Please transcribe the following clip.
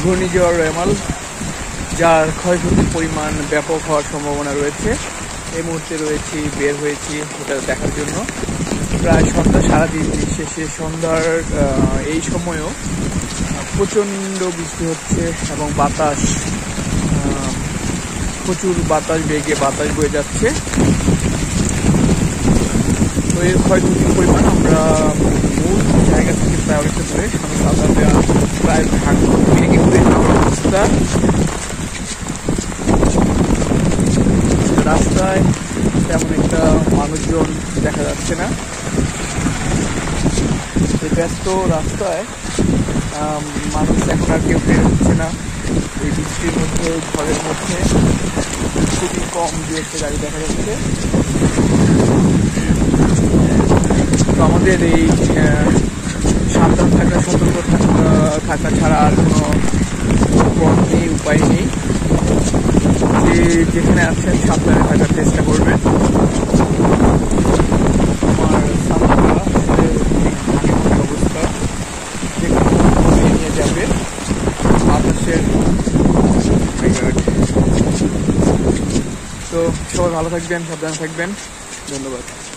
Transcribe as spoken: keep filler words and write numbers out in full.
ঘূর্ণিঝড় রেমাল, যার ক্ষয়ক্ষতির পরিমাণ ব্যাপক হওয়ার সম্ভাবনা রয়েছে। এই মুহূর্তে রয়েছি, বের হয়েছি এটা দেখার জন্য। প্রায় সন্ধ্যা, সারাদিন শেষে সন্ধ্যার এই সময়ও প্রচণ্ড বৃষ্টি হচ্ছে এবং বাতাস, প্রচুর বাতাস, বেগে বাতাস বয়ে যাচ্ছে। তো এর ক্ষয়ক্ষতির পরিমাণ আমরা মূল জায়গা থেকে প্রায় অনেকটা দূরে, সাদা প্রায় ভাগ ভেঙে ঘুরে যাওয়ার অবস্থা। রাস্তায় তেমন একটা মানুষজন দেখা যাচ্ছে না। এই ব্যস্ত রাস্তায় মানুষ এখন আর কেউ বের হচ্ছে না। এই বৃষ্টির মধ্যে, ঝড়ের মধ্যে খুবই কম দু একটা গাড়ি দেখা যাচ্ছে। তো আমাদের এই সাবধান থাকা, সতর্ক থাকা ছাড়া আর কোনো পথ নেই, উপায় নেই। যে যেখানে আছেন সাবধানে থাকার চেষ্টা করবেন। আমার সাবধানতা অবস্থা যেখানে নিয়ে যাবে বাতাসের। তো সবাই ভালো থাকবেন, সাবধানে থাকবেন। ধন্যবাদ।